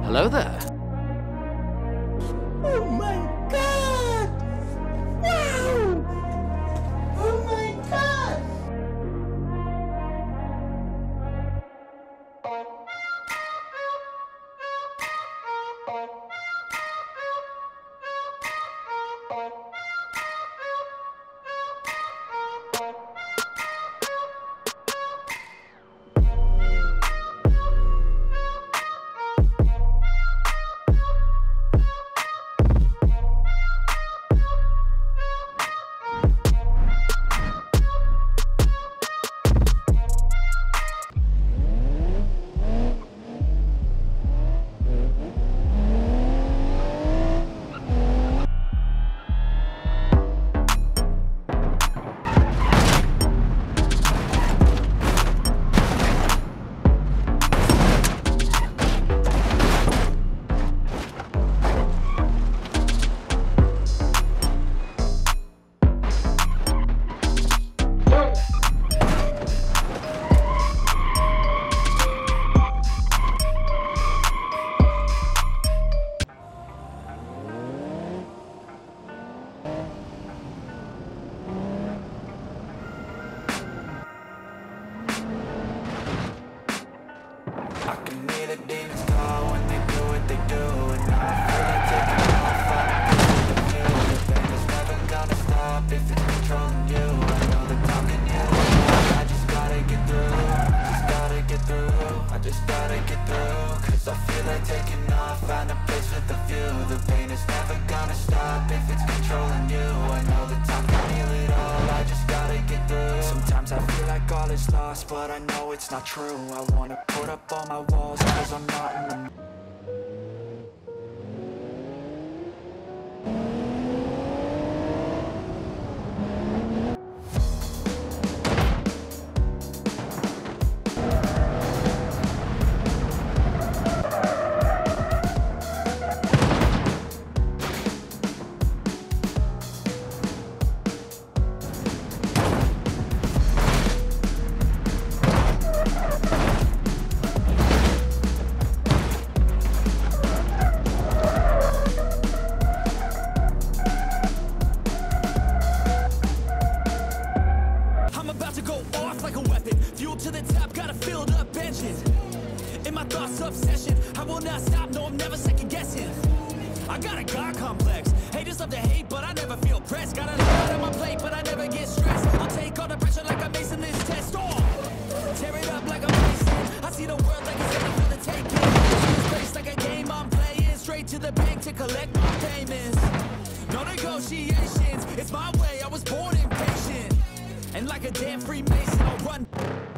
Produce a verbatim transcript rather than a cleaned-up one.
Hello there. Oh my god! Wow! Oh my god! I can hear the demons call when they do what they do, and now I feel like taking off. I can the view. The pain is never gonna stop if it's controlling you. I know they're talking you. I just gotta get through. Just gotta get through. I just gotta get through. Cause I feel like taking off. Find a place with a view. The pain is never gonna stop if it's controlling you. I know the time can heal it all. I just gotta get through. Sometimes I feel like all is lost, but I know it's not true. I wanna put up all my walls cause I'm not in the to the top, got a filled up engine. In my thoughts, obsession, I will not stop, no, I'm never second guessing. I got a God complex, haters love to hate, but I never feel pressed. Got a lot on my plate, but I never get stressed. I'll take all the pressure like I'm acing this test. Oh, tear it up like I'm racing. I see the world like it's ready for the taking. See this place like a game I'm playing. Straight to the bank to collect my payments. No negotiations, it's my way, I was born impatient. And like a damn Freemason, I'll run